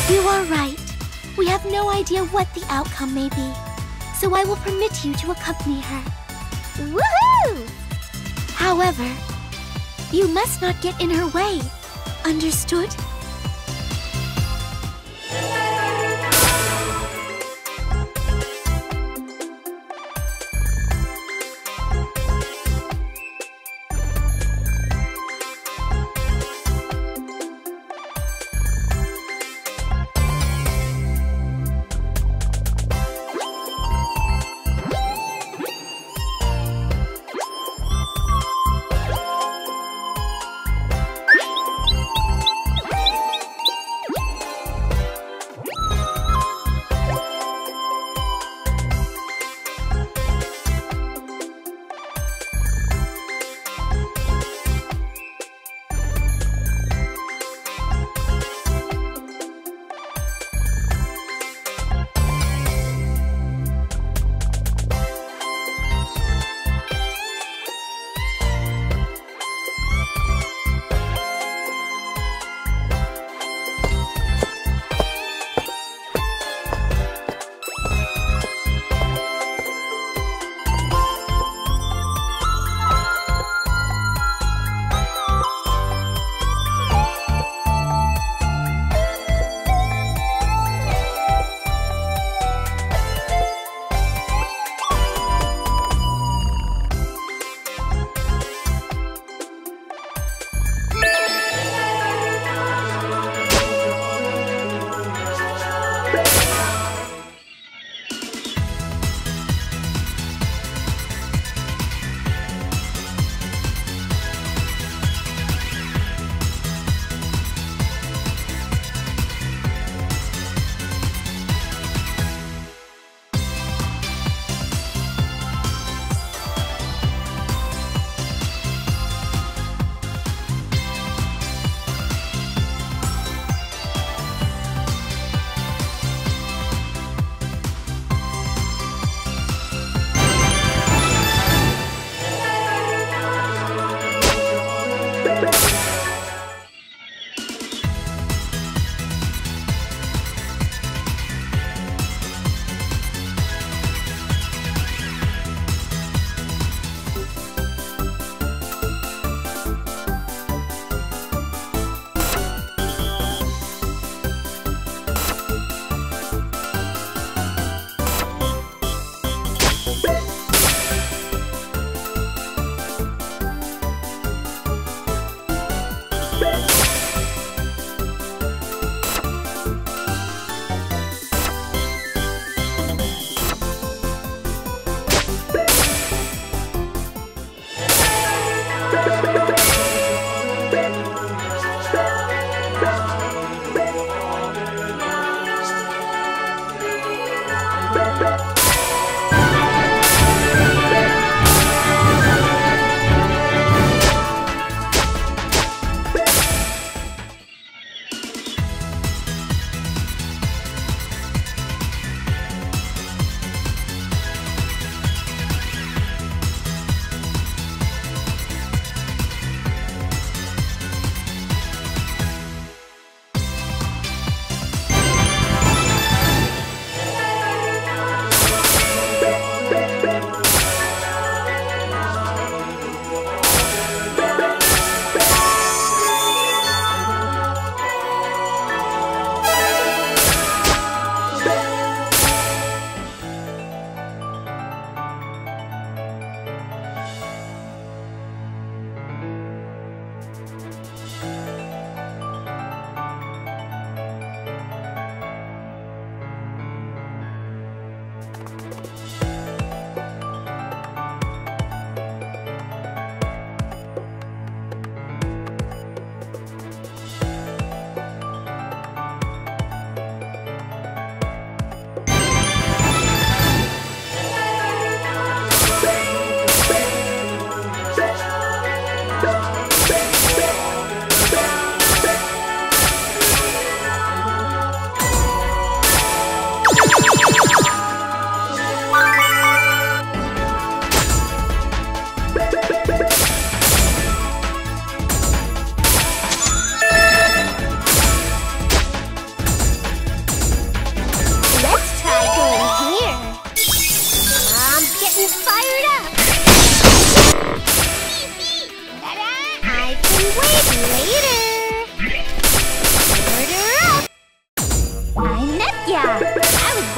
You are right. We have no idea what the outcome may be, so I will permit you to accompany her. Woohoo! However, you must not get in her way. Understood?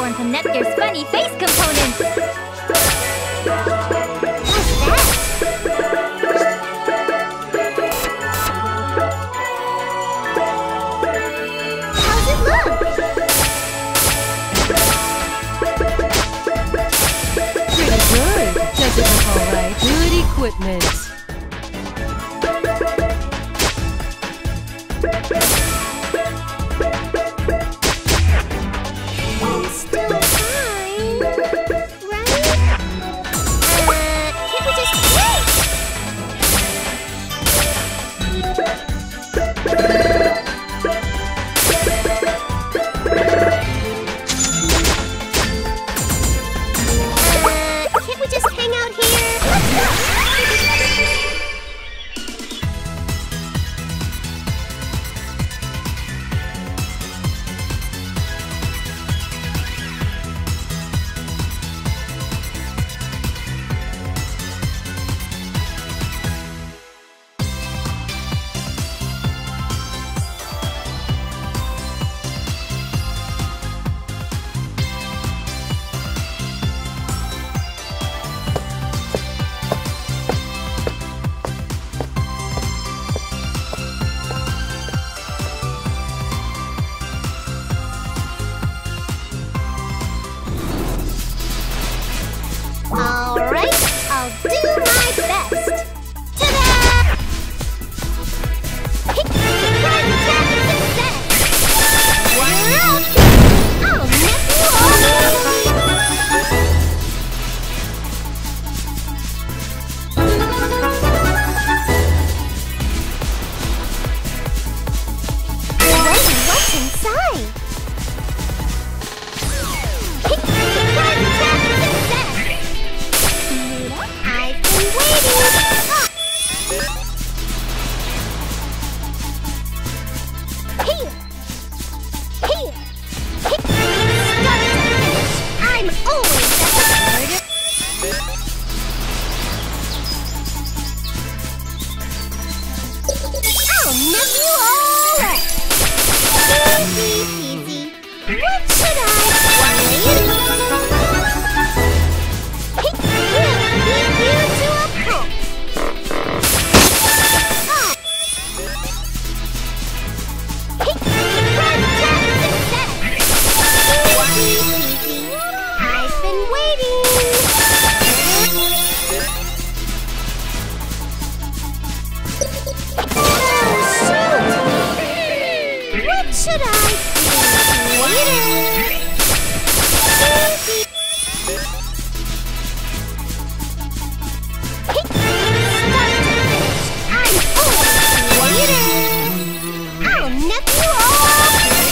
transform to Netgear's funny face components! What's that? How's it look? Pretty good. Does it look alright? Good equipment. Still fine, right? Can't we just wait? Can't we just hang out here? Let's go! Alright, I'll do my best. Ta-da! Surprise attack success! You're out! I'll mess you all what's inside? Surprise attack success! I've been waiting! Here! Here! Start to finish! I'm always at the target! I'll nip you all up! Easy peasy! What should I do? I've been waiting. Oh shoot! What should I do? Waiter. I'll nip you all!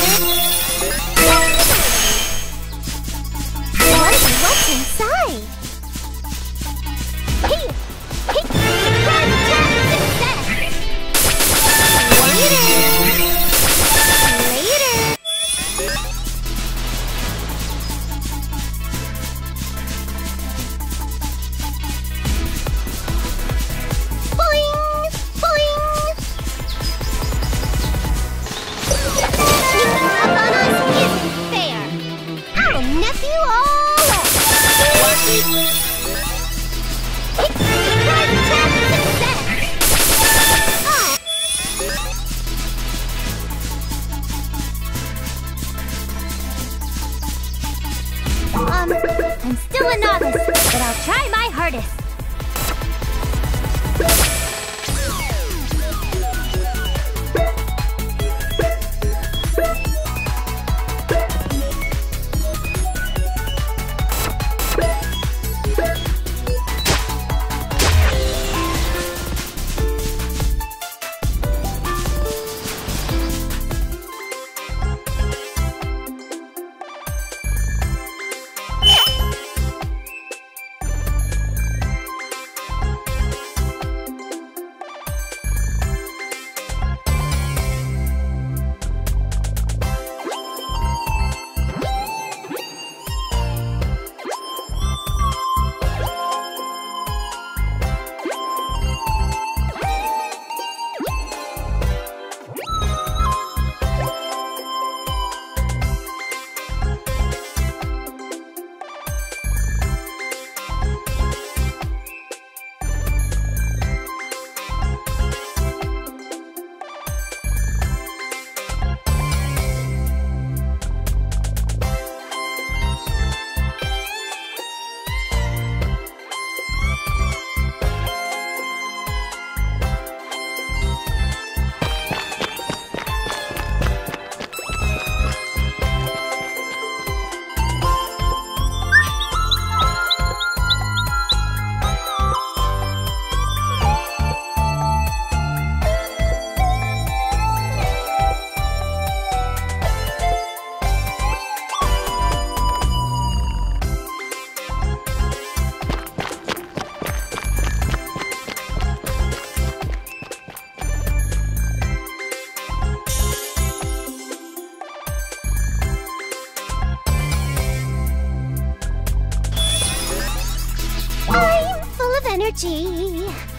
What's inside? Here! Surprise attack success! Later! Boing! Boing! Sneaking up on us isn't fair! I'll nip you all up! Surprise attack success! I'm still a novice, but I'll try my hardest. energy.